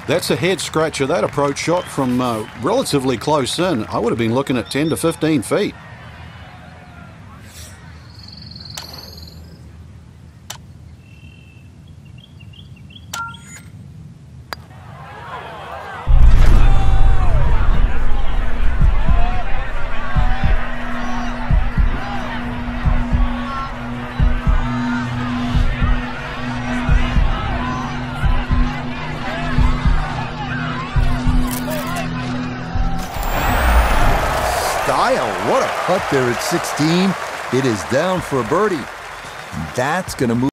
That's a head scratcher. That approach shot from relatively close in. I would have been looking at 10 to 15 feet. What a putt there at 16. It is down for a birdie. That's going to move.